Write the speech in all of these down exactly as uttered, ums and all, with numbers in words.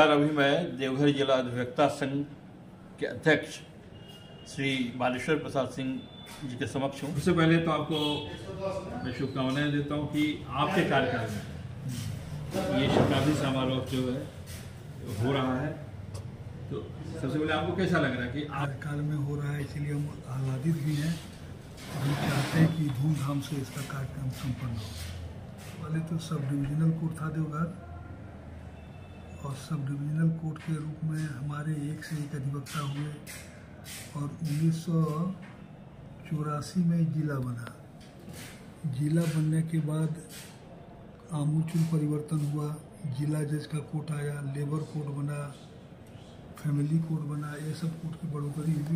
नमस्कार। अभी मैं देवघर जिला अधिवक्ता संघ के अध्यक्ष श्री बालेश्वर प्रसाद सिंह जी के समक्ष हूँ। सबसे पहले तो आपको मैं शुभकामनाएं देता हूँ कि आपके कार्यकाल में ये शताब्दी समारोह जो है हो रहा है, तो सबसे पहले आपको कैसा लग रहा है कि कार्यकाल में हो रहा है, इसलिए हम आह्लादित भी हैं। हम चाहते हैं कि धूमधाम से इसका कार्यक्रम संपन्न हो। पहले तो सब डिविजनल कोर्ट था देवघर, और सब डिविजनल कोर्ट के रूप में हमारे एक से एक अधिवक्ता हुए, और उन्नीस सौ चौरासी में जिला बना। जिला बनने के बाद आमूल परिवर्तन हुआ। जिला जज का कोर्ट आया, लेबर कोर्ट बना, फैमिली कोर्ट बना, ये सब कोर्ट की बढ़ोतरी हुई।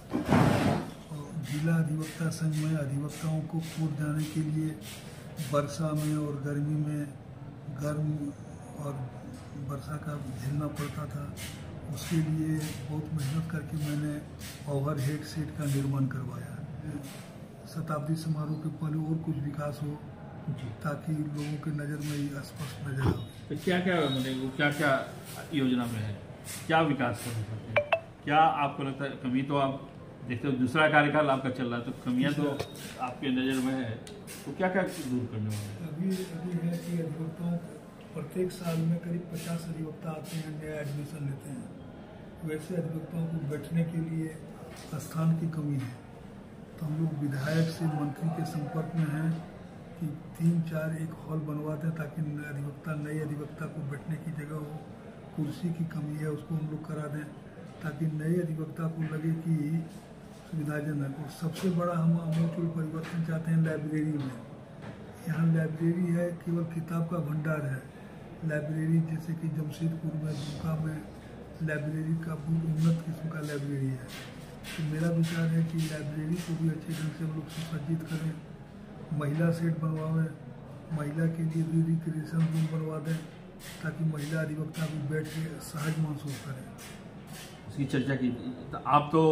और जिला अधिवक्ता संघ में अधिवक्ताओं को कोर्ट जाने के लिए वर्षा में और गर्मी में, गर्म और वर्षा का झेलना पड़ता था। उसके लिए बहुत मेहनत करके मैंने ओवरहेड सेट का निर्माण करवाया। शताब्दी समारोह के पहले और कुछ विकास हो ताकि लोगों के नज़र में ये स्पष्ट नजर आए। तो क्या क्या मतलब क्या क्या योजना में है, क्या विकास करना चाहते हैं, क्या आपको लगता है कमी? तो आप देखते हो दूसरा कार्यकाल आपका चल रहा है, तो कमियां तो आपके नज़र में है, तो क्या क्या दूर करने वाले हैं? अभी अभी है कि अधिवक्ताओं प्रत्येक साल में करीब पचास अधिवक्ता आते हैं, नया एडमिशन लेते हैं। वैसे अधिवक्ताओं को बैठने के लिए स्थान की कमी है, तो हम लोग विधायक से, मंत्री के संपर्क में हैं कि तीन चार एक हॉल बनवा दें ताकि अधिवक्ता नए अधिवक्ता को बैठने की जगह हो। कुर्सी की कमी है, उसको हम लोग करा दें ताकि नए अधिवक्ता को लगे कि सुविधाजनक। और सबसे बड़ा हम आमूल परिवर्तन चाहते हैं लाइब्रेरी में। यहाँ लाइब्रेरी है, केवल किताब का भंडार है। लाइब्रेरी जैसे कि जमशेदपुर में, दुमका में लाइब्रेरी का बहुत उन्नत किस्म का लाइब्रेरी है। तो मेरा विचार है कि लाइब्रेरी को भी अच्छे ढंग से हम लोग सुसज्जित करें, महिला सेट बनवाएं, महिला के लिए भी रिक्रिएशन रूम बनवा दें ताकि महिला अधिवक्ता भी बैठ के सहज महसूस करें। उसकी चर्चा की। तो आप तो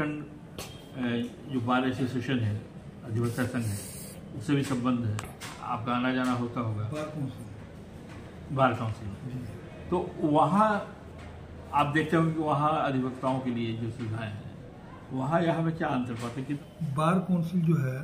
झारखंड जो बार एसोसिएशन है, अधिवक्ता संघ है, उससे भी संबंध है, आपका आना जाना होता होगा। बार काउंसिल बार काउंसिल तो वहाँ आप देखते हो कि वहाँ अधिवक्ताओं के लिए जो सुविधाएं हैं, वहाँ यहाँ में क्या अंतर पाते कि बार काउंसिल जो है,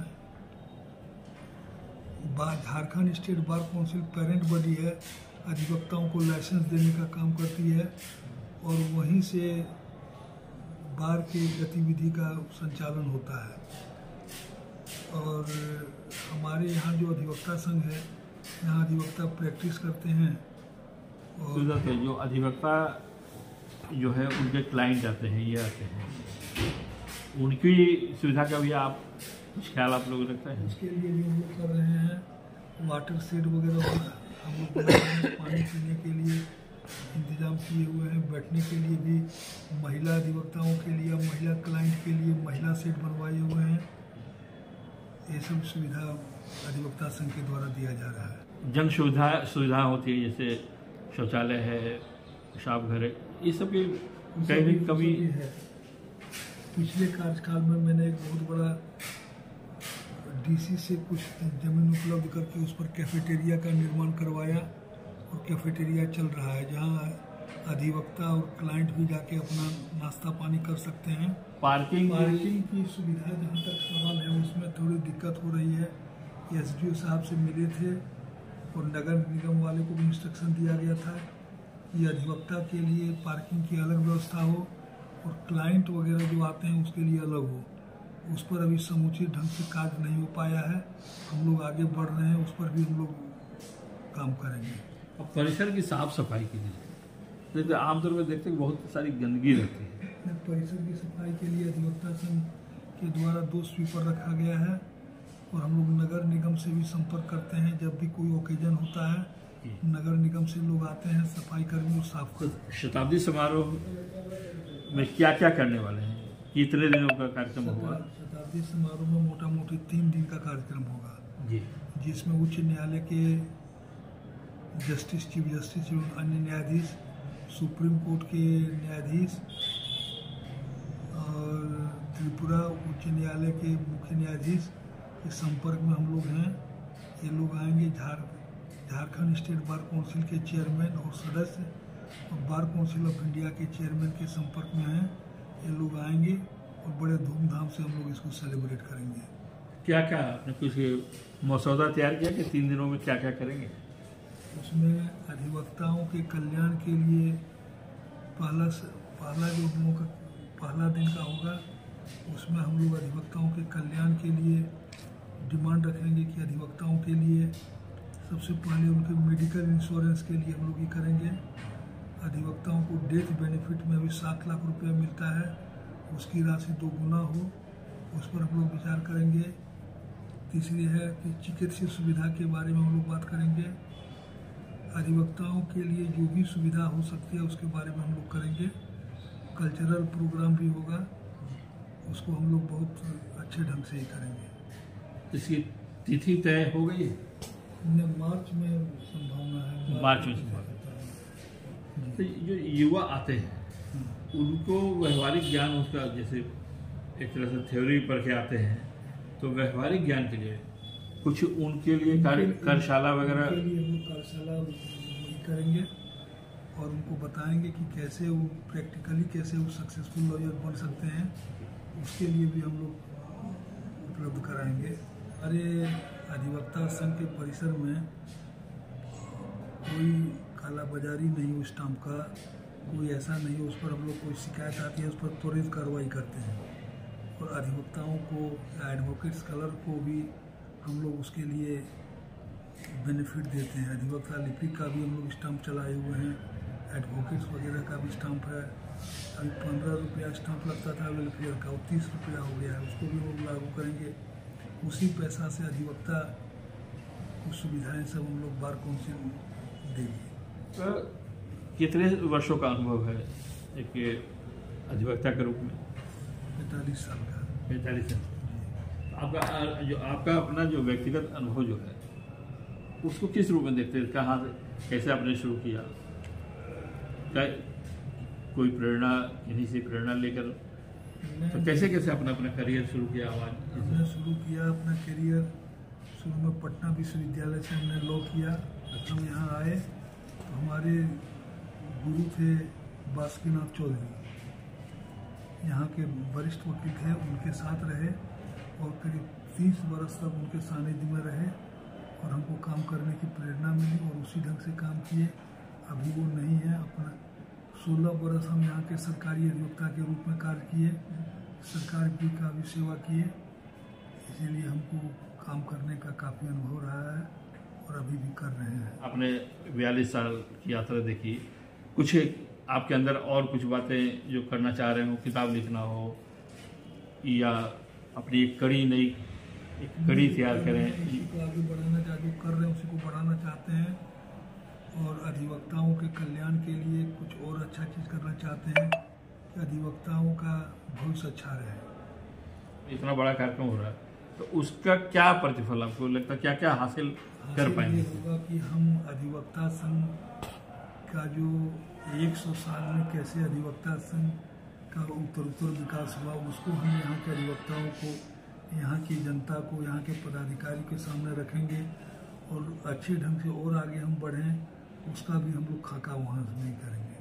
bar Jharkhand state bar council parent body है, अधिवक्ताओं को लाइसेंस देने का काम करती है, और वहीं से बार की गतिविधि का संचालन होता है। और हमारे यहाँ जो अधिवक्ता संघ है, यहाँ अधिवक्ता प्रैक्टिस करते हैं। और जो अधिवक्ता जो है उनके क्लाइंट आते हैं, ये आते हैं, उनकी सुविधा का भी आप कुछ ख्याल आप लोग रखते हैं? उसके लिए भी हम लोग कर रहे हैं। वाटर सेट वगैरह हम लोग बना रहे हैं, पानी पीने के लिए इंतजाम किए हुए हैं। बैठने के लिए भी महिला अधिवक्ताओं के लिए, महिला क्लाइंट के लिए महिला सेट बनवाए हुए हैं। ये सब सुविधा अधिवक्ता संघ के द्वारा दिया जा रहा है। जन सुविधा सुविधा होती है, जैसे शौचालय है, पेशाब घर है, ये सब की कहीं भी कमी है। पिछले कार्यकाल में मैंने एक बहुत बड़ा डीसी से कुछ जमीन उपलब्ध करके उस पर कैफेटेरिया का निर्माण करवाया, और कैफेटेरिया चल रहा है जहाँ अधिवक्ता और क्लाइंट भी जाके अपना नाश्ता पानी कर सकते हैं। पार्किंग पार्किंग की सुविधा जहाँ तक सवाल है उसमें थोड़ी दिक्कत हो रही है। एसडीओ साहब से मिले थे और नगर निगम वाले को भी इंस्ट्रक्शन दिया गया था कि अधिवक्ता के लिए पार्किंग की अलग व्यवस्था हो और क्लाइंट वगैरह जो आते हैं उसके लिए अलग हो। उस पर अभी समुचित ढंग से कार्य नहीं हो पाया है। हम लोग आगे बढ़ रहे हैं, उस पर भी हम लोग काम करेंगे। अब परिसर की साफ सफाई के लिए जैसे आमतौर पर देखते हैं बहुत सारी गंदगी रहती है, परिसर की सफाई के लिए अधिवक्ता संघ के द्वारा दो स्वीपर रखा गया है, और हम लोग नगर निगम से भी संपर्क करते हैं। जब भी कोई ओकेजन होता है, नगर निगम से लोग आते हैं, सफाई कर्मी और साफ करते हैं। शताब्दी समारोह में क्या क्या करने वाले हैं? कितने दिनों का कार्यक्रम होगा? शताब्दी समारोह में मोटा मोटी तीन दिन का कार्यक्रम होगा जी, जिसमें उच्च न्यायालय के जस्टिस, चीफ जस्टिस एवं अन्य न्यायाधीश, सुप्रीम कोर्ट के न्यायाधीश और त्रिपुरा उच्च न्यायालय के मुख्य न्यायाधीश के संपर्क में हम लोग हैं। ये लोग आएंगे। झार झारखंड स्टेट बार काउंसिल के चेयरमैन और सदस्य बार काउंसिल ऑफ इंडिया के चेयरमैन के संपर्क में हैं। ये लोग आएंगे और बड़े धूमधाम से हम लोग इसको सेलिब्रेट करेंगे। क्या क्या आपने कुछ मसौदा तैयार किया कि तीन दिनों में क्या क्या करेंगे? उसमें अधिवक्ताओं के कल्याण के लिए पहला पहला जो दिनों का पहला दिन का होगा, उसमें हम लोग अधिवक्ताओं के कल्याण के लिए डिमांड रखेंगे कि अधिवक्ताओं के लिए सबसे पहले उनके मेडिकल इंश्योरेंस के लिए हम लोग ये करेंगे। अधिवक्ताओं को डेथ बेनिफिट में भी सात लाख रुपया मिलता है, उसकी राशि दो गुना हो, उस पर हम लोग विचार करेंगे। तीसरी है कि चिकित्सीय सुविधा के बारे में हम लोग बात करेंगे। अधिवक्ताओं के लिए जो भी सुविधा हो सकती है उसके बारे में हम लोग करेंगे। कल्चरल प्रोग्राम भी होगा, उसको हम लोग बहुत अच्छे ढंग से ही करेंगे। इसकी तिथि तय हो गई है? मार्च में संभावना है। मार्च में संभावना है। तो जो युवा आते हैं उनको व्यवहारिक ज्ञान, उसका जैसे एक तरह से थ्योरी पढ़ के आते हैं, तो व्यवहारिक ज्ञान के लिए कुछ उनके लिए कार्य कार्यशाला वगैरह के लिए हम लोग कार्यशाला करेंगे और उनको बताएंगे कि कैसे वो प्रैक्टिकली कैसे वो सक्सेसफुल लॉयर बन सकते हैं, उसके लिए भी हम लोग उपलब्ध कराएंगे। अरे अधिवक्ता संघ के परिसर में कोई काला बाजारी नहीं हो, स्टाम्प का कोई ऐसा नहीं हो, उस पर हम लोग कोई शिकायत आती है उस पर त्वरित कार्रवाई करते हैं। और अधिवक्ताओं को या एडवोकेट्स कलर को भी हम लोग उसके लिए बेनिफिट देते हैं। अधिवक्ता लिपिक का भी हम लोग स्टाम्प चलाए हुए हैं, एडवोकेट्स वगैरह का भी स्टाम्प है। अभी पंद्रह रुपया स्टाम्प लगता था वेलफेयर का, वो तीस रुपया हो गया है, उसको भी लोग लागू करेंगे। उसी पैसा से अधिवक्ता को सुविधाएं सब हम लोग बार काउंसिल देंगे। तो कितने वर्षों का अनुभव है एक अधिवक्ता के रूप में? पैंतालीस साल का। पैंतालीस साल। आपका जो आपका अपना जो व्यक्तिगत अनुभव जो है उसको किस रूप में देखते हैं? कहाँ से कैसे आपने शुरू किया? क्या कोई प्रेरणा, किसी से प्रेरणा लेकर, तो कैसे कैसे अपना अपना करियर शुरू किया? हमने शुरू किया अपना करियर शुरू में पटना विश्वविद्यालय से हमने लॉ किया। हम यहाँ आए तो हमारे गुरु थे बासुकीनाथ चौधरी, यहाँ के वरिष्ठ वकील थे, उनके साथ रहे और करीब तीस वर्ष तक उनके सानिध्य में रहे और हमको काम करने की प्रेरणा मिली और उसी ढंग से काम किए। अभी वो नहीं है, अपना सोलह बरस हम यहाँ के सरकारी अधिवक्ता के रूप में कार्य किए, सरकार की का भी सेवा किए, इसीलिए हमको काम करने का काफ़ी अनुभव रहा है और अभी भी कर रहे हैं। आपने बयालीस साल की यात्रा देखी, कुछ आपके अंदर और कुछ बातें जो करना चाह रहे हो, किताब लिखना हो या अपनी एक कड़ी नई एक कड़ी तैयार करें, उसी को आगे बढ़ाना चाहते जो कर रहे हैं उसी को बढ़ाना चाहते हैं और अधिवक्ताओं के कल्याण के लिए कुछ और अच्छा चीज़ करना चाहते हैं कि अधिवक्ताओं का भविष्य अच्छा रहे। इतना बड़ा कार्यक्रम हो रहा है तो उसका क्या प्रतिफल आपको लगता है, क्या क्या हासिल कर पाएंगे? होगा कि हम अधिवक्ता संघ का जो एक सौ साल में कैसे अधिवक्ता संघ का उत्तरोत्तर विकास हुआ उसको हम यहाँ के अधिवक्ताओं को, यहाँ की जनता को, यहाँ के पदाधिकारी के सामने रखेंगे और अच्छे ढंग से और आगे हम बढ़ें, उसका भी हम लोग खाका वहाँ से नहीं करेंगे।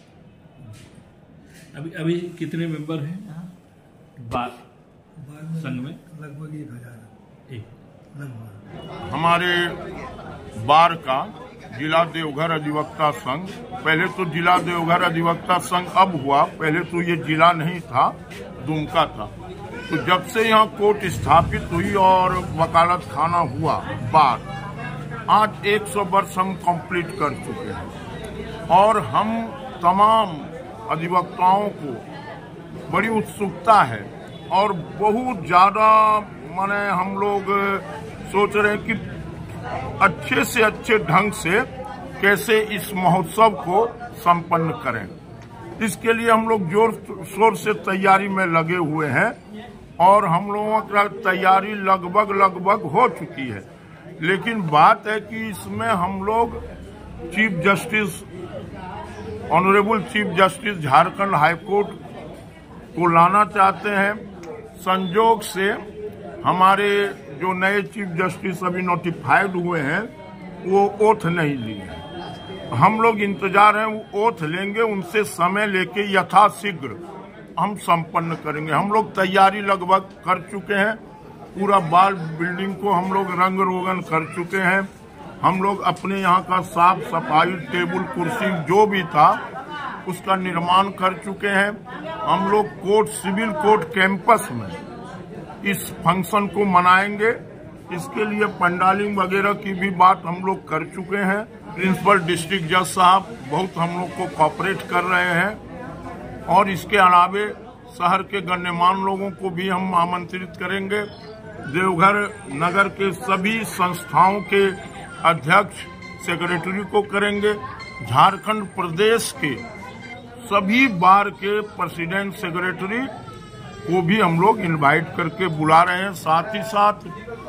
अभी अभी कितने मेंबर हैं यहाँ बार संघ में? लगभग एक हजार एक लगभग। हमारे बार का जिला देवघर अधिवक्ता संघ, पहले तो जिला देवघर अधिवक्ता संघ अब हुआ, पहले तो ये जिला नहीं था, दुमका था। तो जब से यहाँ कोर्ट स्थापित हुई और वकालत खाना हुआ बार, आज एक सौ वर्ष हम कंप्लीट कर चुके हैं और हम तमाम अधिवक्ताओं को बड़ी उत्सुकता है और बहुत ज़्यादा माने हम लोग सोच रहे हैं कि अच्छे से अच्छे ढंग से कैसे इस महोत्सव को संपन्न करें। इसके लिए हम लोग जोर शोर से तैयारी में लगे हुए हैं और हम लोगों का तैयारी लगभग लगभग हो चुकी है। लेकिन बात है कि इसमें हम लोग chief justice, honourable chief justice Jharkhand high court को लाना चाहते हैं। संजोग से हमारे जो नए चीफ जस्टिस अभी नोटिफाइड हुए हैं वो ओथ नहीं लिए हैं। हम लोग इंतजार हैं, वो ओथ लेंगे, उनसे समय लेके यथाशीघ्र हम संपन्न करेंगे। हम लोग तैयारी लगभग कर चुके हैं, पूरा बाल बिल्डिंग को हम लोग रंग रोगन कर चुके हैं। हम लोग अपने यहाँ का साफ सफाई, टेबल कुर्सी जो भी था उसका निर्माण कर चुके हैं। हम लोग कोर्ट, सिविल कोर्ट कैंपस में इस फंक्शन को मनाएंगे। इसके लिए पंडालिंग वगैरह की भी बात हम लोग कर चुके हैं। प्रिंसिपल डिस्ट्रिक्ट जज साहब बहुत हम लोग को कोऑपरेट कर रहे हैं और इसके अलावे शहर के गण्यमान्य लोगों को भी हम आमंत्रित करेंगे। देवघर नगर के सभी संस्थाओं के अध्यक्ष, सेक्रेटरी को करेंगे। झारखंड प्रदेश के सभी बार के प्रेसिडेंट, सेक्रेटरी को भी हम लोग इनवाइट करके बुला रहे हैं। साथ ही साथ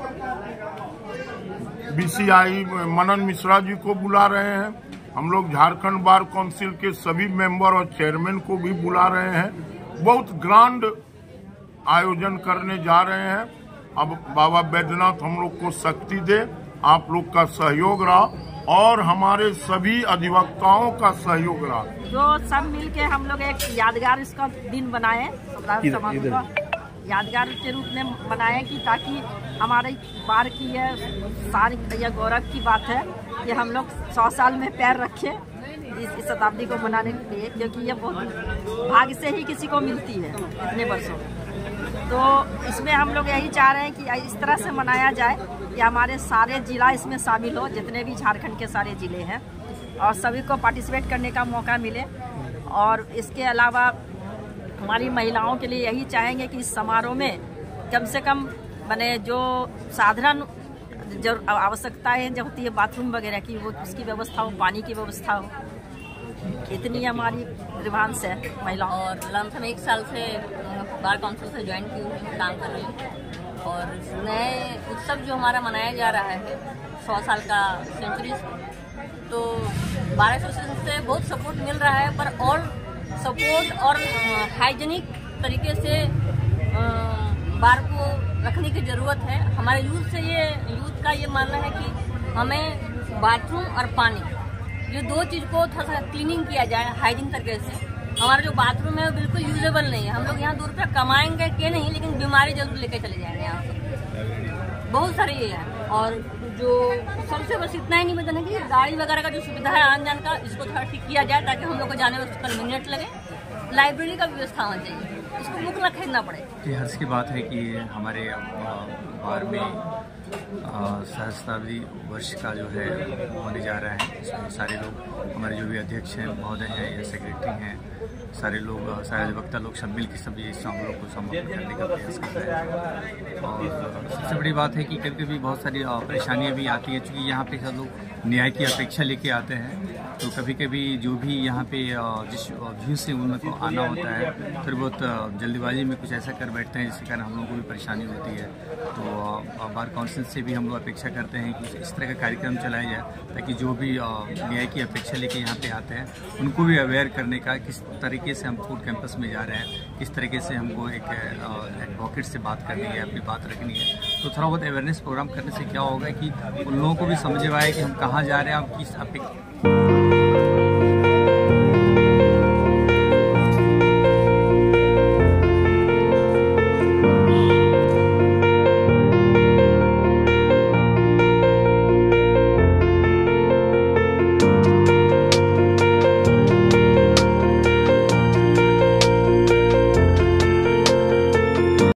बीसीआई मनन मिश्रा जी को बुला रहे हैं। हम लोग झारखंड बार काउंसिल के सभी मेंबर और चेयरमैन को भी बुला रहे हैं। बहुत ग्रांड आयोजन करने जा रहे हैं। अब बाबा बैद्यनाथ हम लोग को शक्ति दे, आप लोग का सहयोग रहा और हमारे सभी अधिवक्ताओं का सहयोग रहा, जो सब मिलके हम लोग एक यादगार इसका दिन बनाए, समाज का यादगार के रूप में बनाए कि ताकि हमारे बार की यह सारी यह गौरव की बात है कि हम लोग सौ साल में पैर रखे इस, इस शताब्दी को मनाने के लिए, क्योंकि यह बहुत भाग्य से ही किसी को मिलती है इतने वर्षों। तो इसमें हम लोग यही चाह रहे हैं कि इस तरह से मनाया जाए कि हमारे सारे जिला इसमें शामिल हो, जितने भी झारखंड के सारे जिले हैं, और सभी को पार्टिसिपेट करने का मौका मिले। और इसके अलावा हमारी महिलाओं के लिए यही चाहेंगे कि इस समारोह में कम से कम माने जो साधारण जो आवश्यकताएं जो होती है बाथरूम वगैरह की, वो उसकी व्यवस्था हो, पानी की व्यवस्था हो। इतनी हमारी रिवांस है महिलाओं। और लमसम एक साल से बार काउंसिल से ज्वाइन की हुई काम कर रही हूँ। और नए उत्सव जो हमारा मनाया जा रहा है सौ साल का सेंचुरी, तो बार एसोसिएशन से बहुत सपोर्ट मिल रहा है, पर और सपोर्ट और हाइजीनिक तरीके से बार को रखने की ज़रूरत है। हमारे यूथ से ये यूथ का ये मानना है कि हमें बाथरूम और पानी, ये दो चीज़ को थोड़ा सा क्लीनिंग किया जाए हाइजीन तरीके से। हमारा जो बाथरूम है वो बिल्कुल यूजेबल नहीं है। हम लोग यहाँ दो रुपया कमाएंगे के नहीं, लेकिन बीमारी जरूर लेके चले जाएंगे यहाँ से। बहुत सारे ये है। और जो सबसे बस इतना ही निवेदन है कि गाड़ी वगैरह का जो सुविधा है आन जान का, इसको थोड़ा ठीक किया जाए ताकि हम लोग को जाने में कन्वीनियंट लगे। लाइब्रेरी का व्यवस्था होना चाहिए, इसको बुक ना खरीदना पड़े। ये हर्ष की बात है कि हमारे बार में सहस्त्राब्दी वर्ष का जो है होने जा रहा है। इसमें सारे लोग, हमारे जो भी अध्यक्ष हैं, महोदय हैं या सेक्रेटरी हैं, सारे लोग, सारे अधिवक्ता लोग सब मिल के सब ये समारोह को संपन्न करने का प्रयास कर रहे हैं। और सबसे बड़ी बात है कि कभी कभी बहुत सारी परेशानियाँ भी आती हैं, क्योंकि यहाँ पे सब लोग न्याय की अपेक्षा लेके आते हैं। तो कभी कभी जो भी यहाँ पे जिस व्यू से उनको आना होता है, फिर बहुत जल्दीबाजी में कुछ ऐसा कर बैठते हैं जिसके कारण हम लोगों को भी परेशानी होती है। तो बार काउंसिल से भी हम लोग अपेक्षा करते हैं कि इस तरह का कार्यक्रम चलाया जाए ताकि जो भी न्याय की अपेक्षा लेके यहाँ पे आते हैं उनको भी अवेयर करने का, किस तरीके से हम कोर्ट कैंपस में जा रहे हैं, किस तरीके से हमको एक एडवोकेट से बात करनी है, अपनी बात रखनी है। तो थोड़ा बहुत अवेयरनेस प्रोग्राम करने से क्या होगा कि उन लोगों को भी समझ में आए कि हम कहाँ जा रहे हैं, हम किस अपेक्षा